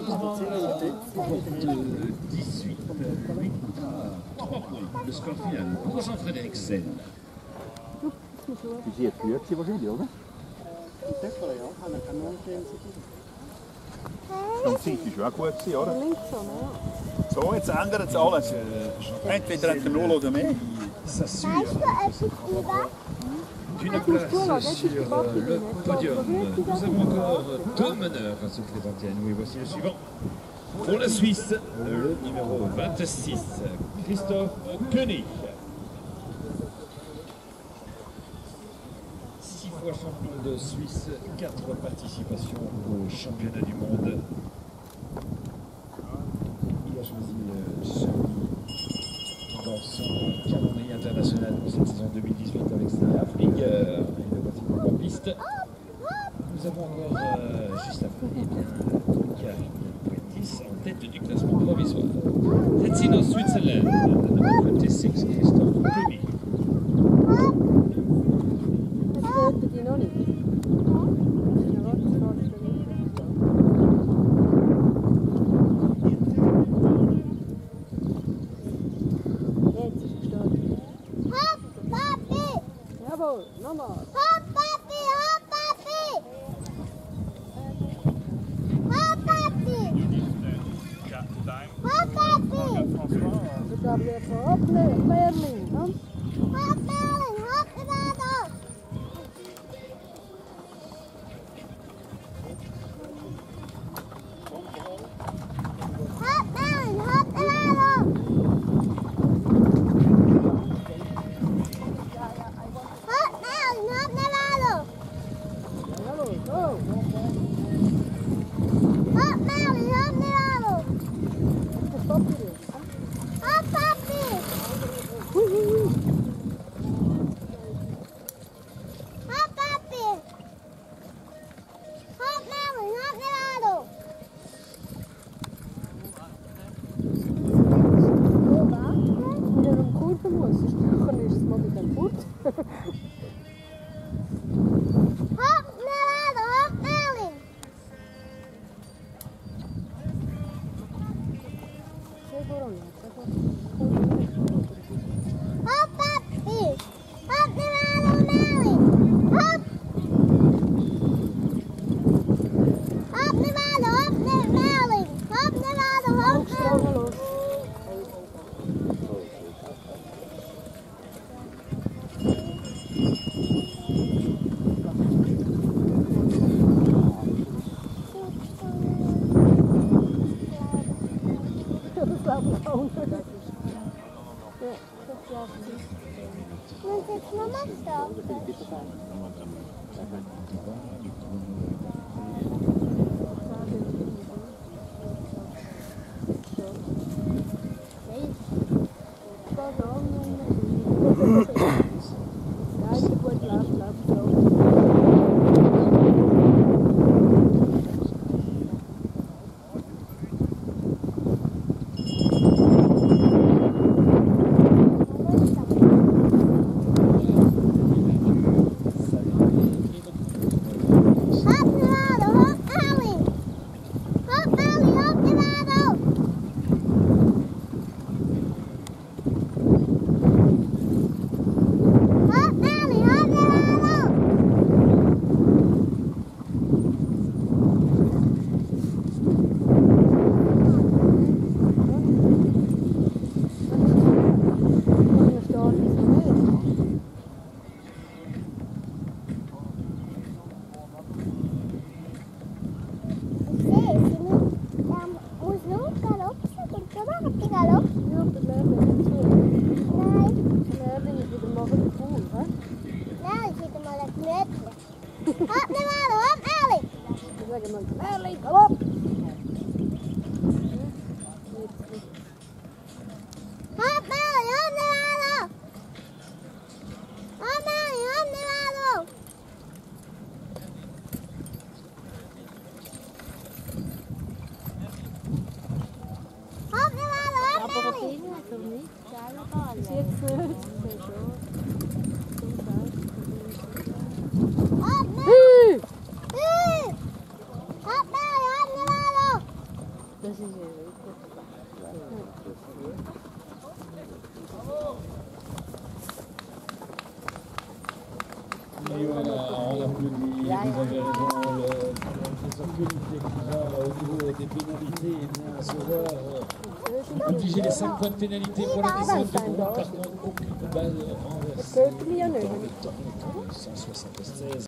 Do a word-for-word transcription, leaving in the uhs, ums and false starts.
dix-huit, huit à trois points. Le score final pour Jean-Frédéric Du ziet kleurtje wahrscheinlich, oder? Das Zeit ist auch gut gewesen, oder? So, jetzt ändert es alles. Entweder hat er null oder mehr. Ça assure une place sur le podium. Nous avons encore deux meneurs à souffler d'antenne. Oui, voici le suivant. Pour la Suisse, le numéro vingt-six, Christophe Koenig. Six fois champion de Suisse, quatre participations au championnat du monde. Il a choisi Charlie dans son calendrier international pour cette saison deux mille dix-huit avec ses Afrigers et le voici pour la piste. Nous avons encore euh, juste après eh bien, Karin Poetis en tête du classement provisoire. That's in Switzerland, the number twenty-six, Christophe Koenig. Nochmal. Hopp, Papi, hopp, Papi! Hopp, Papi! Hopp, Papi! We gaan weer even opleven, Merlin. Hopp, Merlin, hopp, Eduardo! Hopp, Merlin, hopp, Eduardo! Et voilà, on applaudit, vous avez raison, le professeur Collier qui va au niveau des pénalités et bien savoir obliger les cinq points de pénalité pour la descente du groupe. Par contre, aucune balle renversée dans le temps cent soixante-seize.